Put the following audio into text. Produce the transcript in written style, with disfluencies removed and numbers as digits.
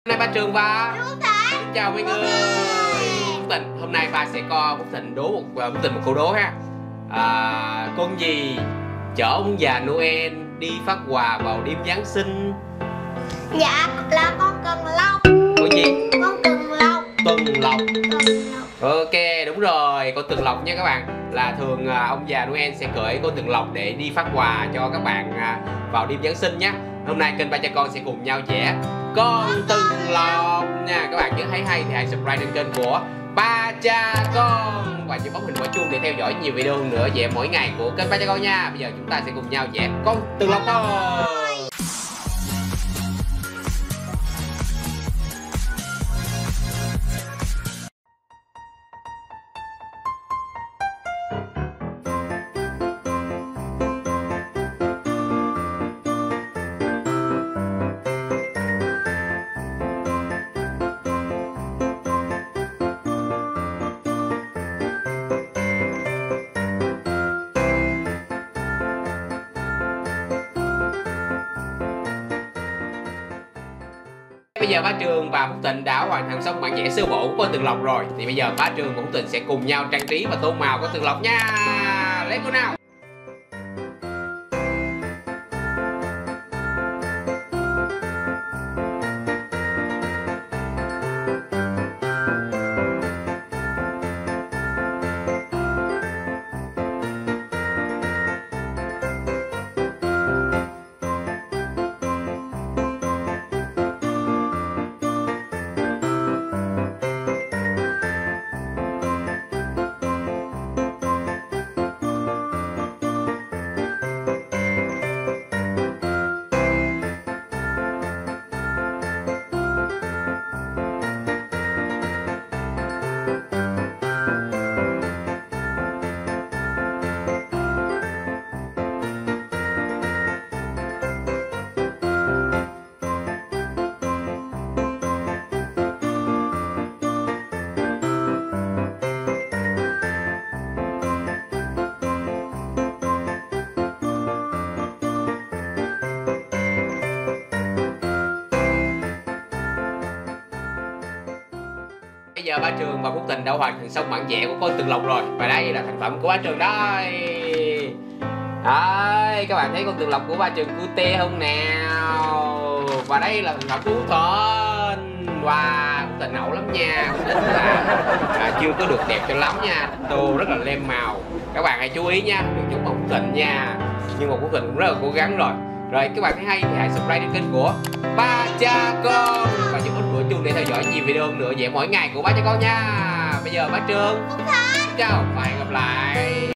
Hôm nay ba Trường và Phúc Thịnh. xin chào mọi người. Phúc Thịnh, hôm nay ba sẽ cho Phúc Thịnh đố một câu đố ha. Con gì chở ông già Noel đi phát quà vào đêm Giáng sinh? Dạ là con cần lông. Con gì? Con cần lông. Tuần lộc. Cần lông. Ok, đúng rồi, con tuần lộc nha các bạn. Là thường ông già Noel sẽ cưỡi con tuần lộc để đi phát quà cho các bạn vào đêm Giáng sinh nhé. Hôm nay kênh Ba Cha Con sẽ cùng nhau vẽ con tuần lộc nha. Các bạn nhớ thấy hay thì hãy subscribe đến kênh của Ba Cha Con và nhớ bấm hình quả chuông để theo dõi nhiều video hơn nữa vẽ mỗi ngày của kênh Ba Cha Con nha. Bây giờ chúng ta sẽ cùng nhau vẽ con tuần lộc thôi. Bây giờ Bá Trường và Phúc Thịnh đã hoàn thành xong bản vẽ sơ bộ của con tuần lộc rồi. Thì bây giờ Bá Trường và Phúc Thịnh sẽ cùng nhau trang trí và tô màu con tuần lộc nha. Let's go nào. Bây giờ Bá Trường và Phúc Thịnh đã hoàn thành xong bản vẽ của con tuần lộc rồi. Và đây là thành phẩm của Bá Trường đây. Đây, các bạn thấy con tuần lộc của Bá Trường cute không nào? Và đây là thành phẩm của Phúc Thịnh. Wow, Phúc Thịnh ẩu lắm nha. Phúc Thịnh là chưa có được đẹp cho lắm nha. Tô rất là lem màu. Các bạn hãy chú ý nha, đừng giống Phúc Thịnh nha. Nhưng mà Phúc Thịnh cũng rất là cố gắng rồi. Rồi các bạn thấy hay thì hãy subscribe đến kênh của Ba Cha Con và nhấn ấn đuổi chuông để theo dõi nhiều video nữa vẽ mỗi ngày của Ba Cha Con nha. Bây giờ Bá Trường, Phúc Thịnh. chào và hẹn gặp lại.